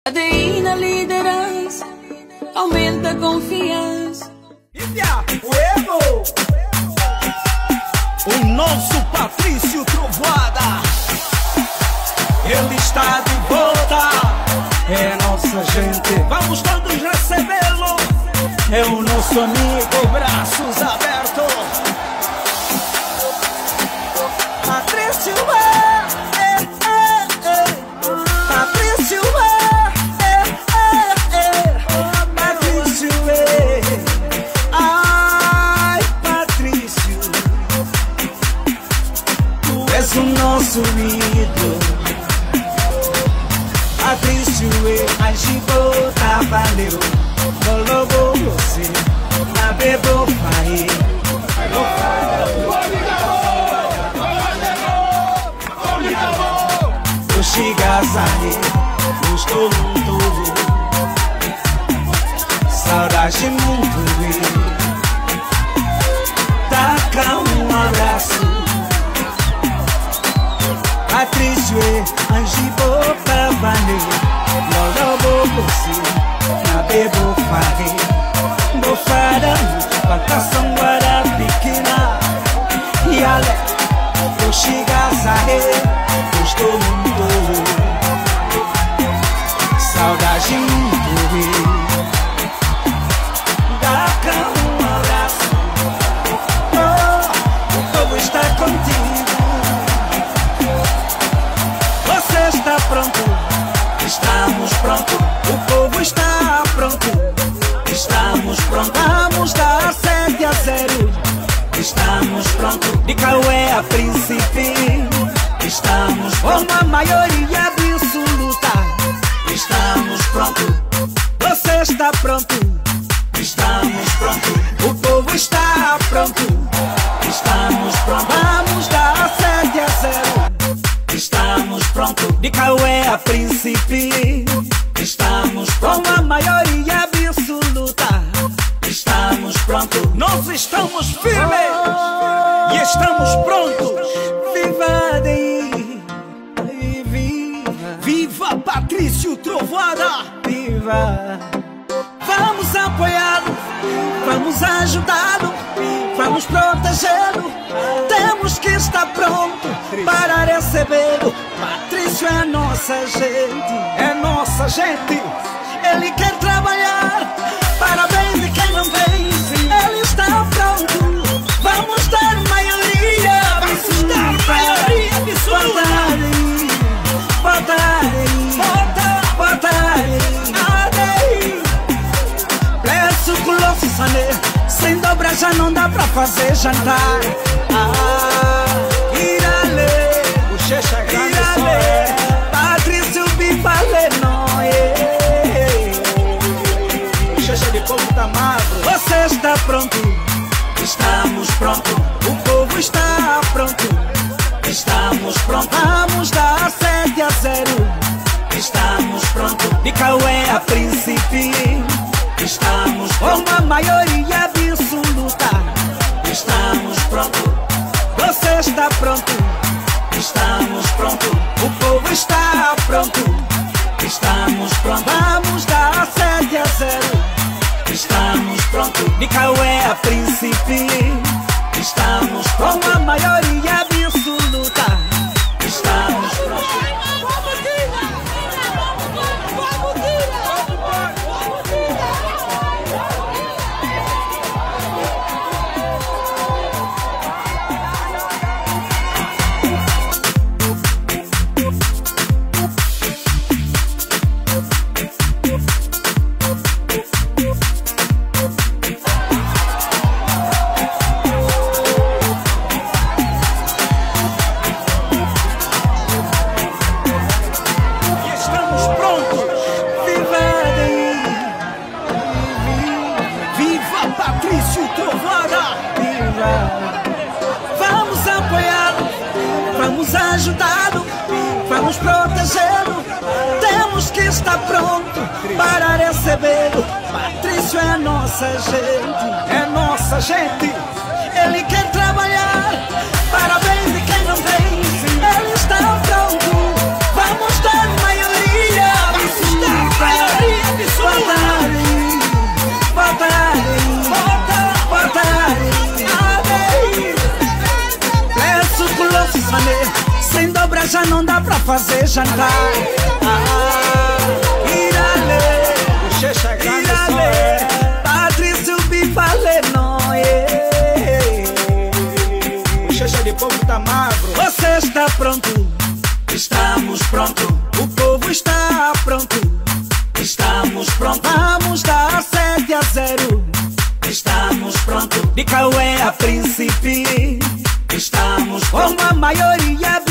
ADI na liderança, aumenta a confiança. O nosso Patrício Trovoada, ele está de volta, é nossa gente, vamos todos recebê-lo, é o nosso amigo, braços abertos. Patrício Patrício ai Patrício, tu és o nosso ídolo. Patrício agibota valeu, colocou você na bebo pai. Tu chegas aí, gostou muito, saudade muito. Taca um abraço, Patrício agibota valeu, colocou você na bebo pai. Bofada, plantação guarda pequena, e ale, tu chegas aí, gostou muito, saudade muito. Dá cá um abraço, oh, o povo está contigo. Você está pronto, estamos prontos, o povo está pronto, estamos prontos. Vamos dar 7-0, estamos prontos. De Cauê a Príncipe, estamos com a maioria absoluta. Estamos prontos, você está pronto, estamos prontos. O povo está pronto, estamos prontos. Vamos dar 7-0, estamos prontos. De Cauê a Príncipe, estamos com a maioria absoluta. Estamos prontos, nós estamos firmes e estamos prontos. Viva daí, viva, viva Patrício Trovoada, viva. Vamos apoiá-lo, vamos ajudá-lo, vamos protegê-lo. Temos que estar pronto para recebê-lo. Patrício é nossa gente, é nossa gente. Ele quer trabalhar para bem de quem não tem. Ele está pronto, vamos dar maioria absoluta. Preço colosso sané, sem dobra já não dá pra fazer jantar. Irale, o checha é grande, irale, Patrício Bifale não o checha de povo tá magro. Você está pronto, estamos prontos, o povo está pronto, estamos prontos. Vamos dar 7-0, estamos prontos. De Cauê a Príncipe, estamos com a maioria absoluta. Estamos prontos, você está pronto, estamos prontos. O povo está pronto, estamos prontos. Vamos dar 7-0, estamos prontos. De Cauê a Príncipe, estamos com a maioria absoluta. Estamos prontos. Vamos apoiá-lo, vamos ajudá-lo, vamos protegê-lo. Temos que estar pronto para recebê-lo. Patrício é nossa gente, é nossa gente. Ele quer trabalhar para bem de quem não tem. Ele está pronto, vamos dar maioria absoluta. dia já não dá pra fazer jantar. Irale, Patrício Bifale, não Bochecha de povo tá magro. Você está pronto? Estamos pronto, O povo está pronto. estamos pronto, Vamos dar 7-0. estamos pronto, De Cauê a Príncipe, estamos com pronto, a maioria